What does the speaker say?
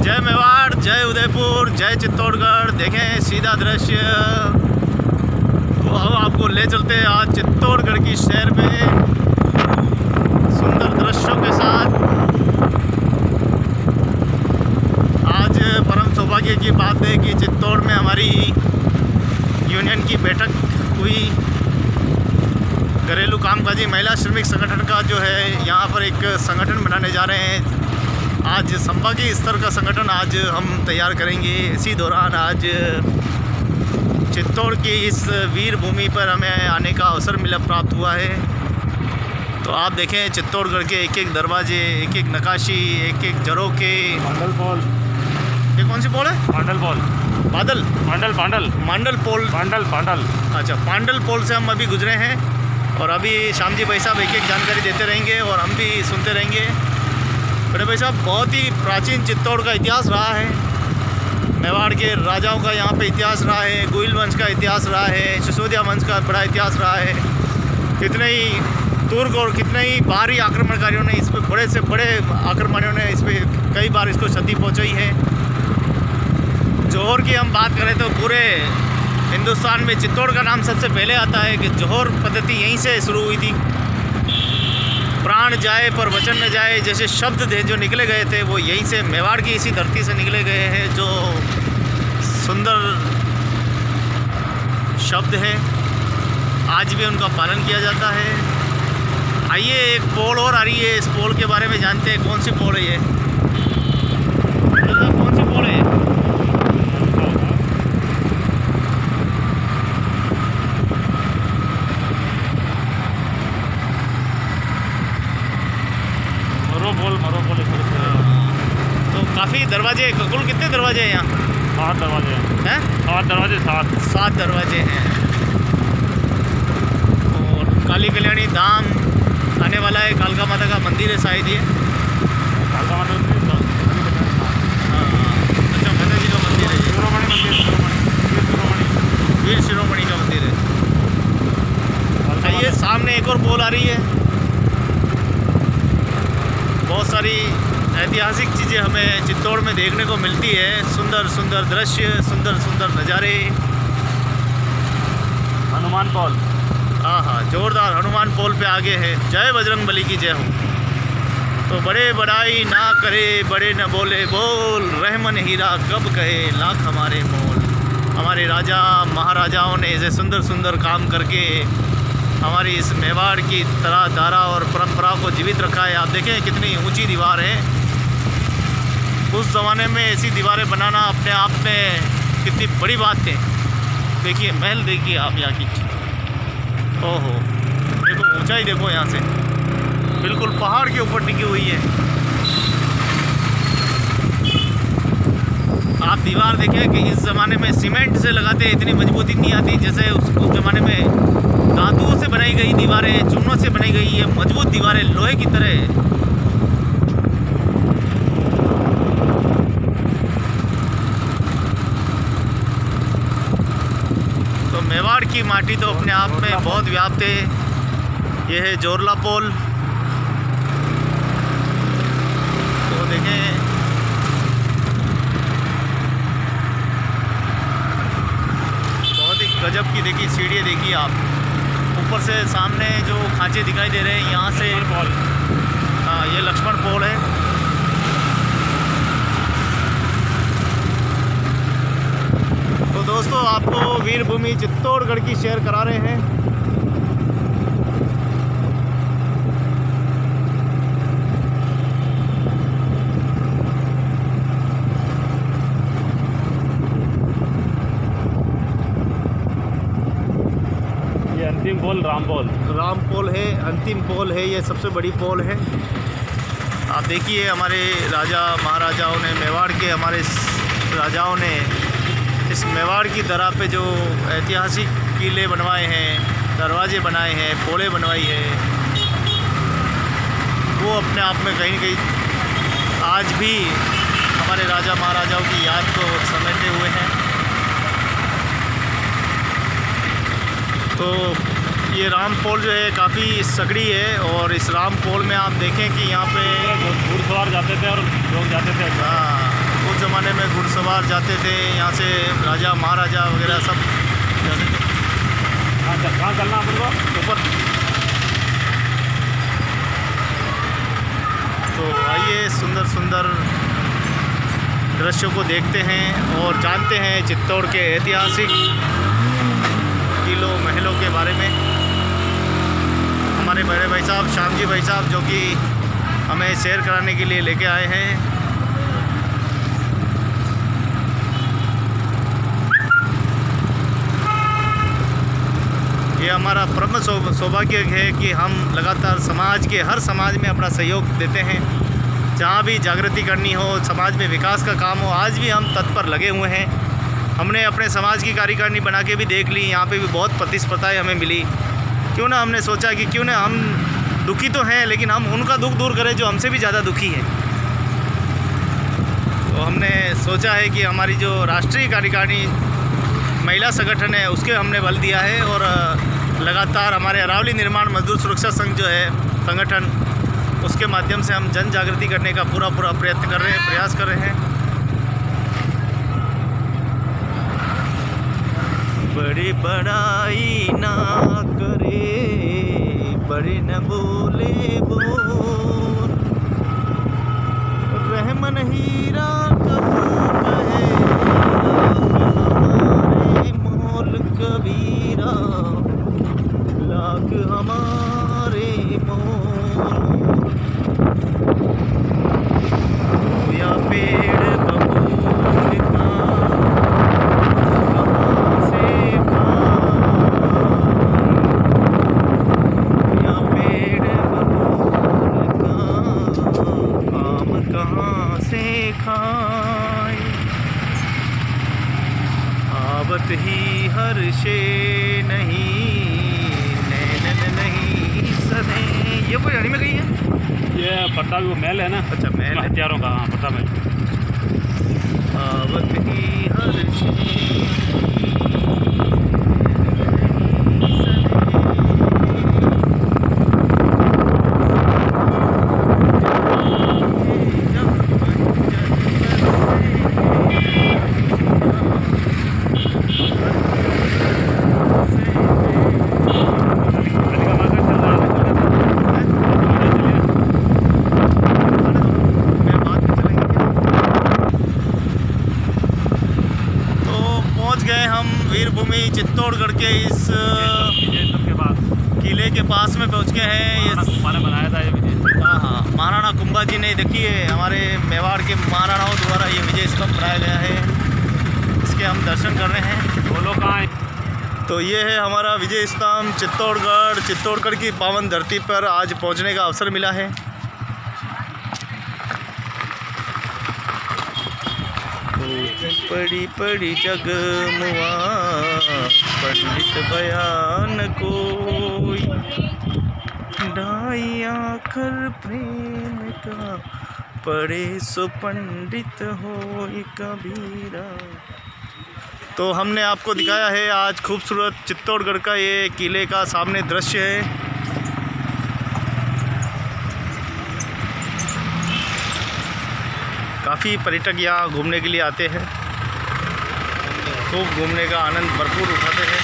जय मेवाड़, जय उदयपुर, जय चित्तौड़गढ़। देखें सीधा दृश्य, तो हम आपको ले चलते हैं आज चित्तौड़गढ़ की शहर में सुंदर दृश्यों के साथ। आज परम सौभाग्य की बात है कि चित्तौड़ में हमारी यूनियन की बैठक हुई। घरेलू कामकाजी महिला श्रमिक संगठन का जो है यहाँ पर एक संगठन बनाने जा रहे हैं। आज संभागीय स्तर का संगठन आज हम तैयार करेंगे। इसी दौरान आज चित्तौड़ की इस वीर भूमि पर हमें आने का अवसर प्राप्त हुआ है। तो आप देखें चित्तौड़गढ़ के एक एक दरवाजे, एक एक नक्काशी, एक एक झरोखे। पांडल पोल, ये कौन सी पोल है? पांडल पोल, बादल पांडल पांडल मांडल पोल, पांडल पांडल। अच्छा, पांडल पोल से हम अभी गुजरे हैं और अभी श्याम जी भाई साहब एक एक जानकारी देते रहेंगे और हम भी सुनते रहेंगे। बड़े भाई साहब, बहुत ही प्राचीन चित्तौड़ का इतिहास रहा है। मेवाड़ के राजाओं का यहाँ पे इतिहास रहा है, गोइल वंश का इतिहास रहा है, सिसोदिया वंश का बड़ा इतिहास रहा है। कितने ही तुर्क और कितने ही बाहरी आक्रमणकारियों ने इस पर, बड़े से बड़े आक्रमणियों ने इस पर कई बार इसको क्षति पहुँचाई है। जौहर की हम बात करें तो पूरे हिंदुस्तान में चित्तौड़ का नाम सबसे पहले आता है कि जौहर पद्धति यहीं से शुरू हुई थी। प्राण जाए पर वचन न जाए जैसे शब्द थे जो निकले गए थे, वो यहीं से मेवाड़ की इसी धरती से निकले गए हैं। जो सुंदर शब्द है आज भी उनका पालन किया जाता है। आइए एक पोल और आ रही है, इस पोल के बारे में जानते हैं। कौन सी पोल है ये? कौन सी पोल है? मरो बोल। तो काफ़ी दरवाजे, कुल कितने दरवाजे हैं यहाँ? 7 दरवाजे हैं। 7 दरवाजे, 7 दरवाजे हैं। और काली कल्याणी धाम आने वाला है। कालका माता का मंदिर है शायद ये। कालका माता अच्छा, माता जी का मंदिर है। शिरोमणि मंदिर, वीर शिरोमणि का मंदिर है। ये सामने एक और पोल आ रही है। बहुत सारी ऐतिहासिक चीज़ें हमें चित्तौड़ में देखने को मिलती है। सुंदर सुंदर दृश्य, सुंदर सुंदर नज़ारे। हनुमान पोल, हाँ, जोरदार हनुमान पोल पे आगे है। जय बजरंगबली की जय हो। तो बड़े बड़ाई ना करे, बड़े न बोले बोल, रहमन हीरा कब कहे लाख हमारे मोल। हमारे राजा महाराजाओं ने ऐसे सुंदर सुंदर काम करके हमारी इस मेवाड़ की तरह धारा और परंपरा को जीवित रखा है। आप देखें कितनी ऊंची दीवार है। उस ज़माने में ऐसी दीवारें बनाना अपने आप में कितनी बड़ी बात है। देखिए महल, देखिए आप यहाँ की। ओहो, देखो ऊंचाई, देखो यहाँ से बिल्कुल पहाड़ के ऊपर टिकी हुई है। आप दीवार देखें कि इस ज़माने में सीमेंट से लगाते इतनी मजबूती नहीं आती जैसे उस ज़माने में धातुओं से बनाई गई दीवारें, चूनों से बनाई गई ये मजबूत दीवारें लोहे की तरह। तो मेवाड़ की माटी तो अपने आप में बहुत व्याप्त है। ये है जोरला पोल। तो देखें बहुत ही गजब की, देखिए सीढ़ियाँ देखिए आप। ऊपर से सामने जो खांचे दिखाई दे रहे हैं यहाँ से पोल, हाँ ये लक्ष्मण पोल है। तो दोस्तों आपको वीर भूमि चित्तौड़गढ़ की शेयर करा रहे हैं। अंतिम पोल राम पोल है, अंतिम पोल है। ये सबसे बड़ी पोल है। आप देखिए हमारे राजा महाराजाओं ने, मेवाड़ के हमारे राजाओं ने इस मेवाड़ की धरा पे जो ऐतिहासिक किले बनवाए हैं, दरवाजे बनाए हैं, पोलें बनवाई है, वो अपने आप में कहीं न कहीं आज भी हमारे राजा महाराजाओं की याद को समेटे हुए हैं। तो ये राम पोल जो है काफ़ी सकड़ी है और इस राम पोल में आप देखें कि यहाँ पे घुड़सवार जाते थे और लोग जाते थे। हाँ, वो उस ज़माने में घुड़सवार जाते थे यहाँ से, राजा महाराजा वगैरह सब जाते थे। कहाँ चलना अपन को? ऊपर। तो आइए सुंदर सुंदर दृश्यों को देखते हैं और जानते हैं चित्तौड़ के ऐतिहासिक किलों महलों के बारे में। हमारे बड़े भाई साहब श्याम जी भाई साहब जो कि हमें सैर कराने के लिए लेके आए हैं। ये हमारा परम सौभाग्य है कि हम लगातार समाज के हर समाज में अपना सहयोग देते हैं। जहाँ भी जागृति करनी हो, समाज में विकास का काम हो, आज भी हम तत्पर लगे हुए हैं। हमने अपने समाज की कार्यकारिणी बना के भी देख ली, यहाँ पे भी बहुत प्रतिस्पर्धाएं हमें मिली। क्यों ना हमने सोचा कि क्यों ना हम दुखी तो हैं लेकिन हम उनका दुख दूर करें जो हमसे भी ज़्यादा दुखी है। तो हमने सोचा है कि हमारी जो राष्ट्रीय कार्यकारिणी महिला संगठन है उसके हमने बल दिया है और लगातार हमारे अरावली निर्माण मजदूर सुरक्षा संघ जो है संगठन, उसके माध्यम से हम जन जागृति करने का पूरा प्रयत्न कर रहे हैं, प्रयास कर रहे हैं। बड़ी बड़ाई ना करे, बड़े न बोले बोल, रहमन हीरा कहे हमारे मोल कबीरा, लाख हमारे मोल। या पेड़ बबूल का आवत ही हर शे नहीं, नैनन नहीं सदे। ये कोई हरी में गई है? ये पट्टा वो महल है ना। अच्छा महल है हथियारों का। हाँ पट्टा महल। आवत ही हर शे वीरभूमि चित्तौड़गढ़ के इस किले के पास में पहुंच गए हैं। ये मैंने बनाया था ये विजय। हाँ, महाराणा कुंभा जी ने, देखिए हमारे मेवाड़ के महाराणाओं द्वारा ये विजय स्तंभ बनाया गया है, इसके हम दर्शन कर रहे हैं। वो लोग कहाँ हैं? तो ये है हमारा विजय स्तंभ चित्तौड़गढ़ की पावन धरती पर आज पहुँचने का अवसर मिला है। पड़ी पड़ी जगमुआ पंडित बयान कोई, ढाई आखर प्रेम का पढ़े सो पंडित होई कबीरा। तो हमने आपको दिखाया है आज खूबसूरत चित्तौड़गढ़ का ये किले का सामने दृश्य है। काफ़ी पर्यटक यहाँ घूमने के लिए आते हैं, खूब घूमने का आनंद भरपूर उठाते हैं।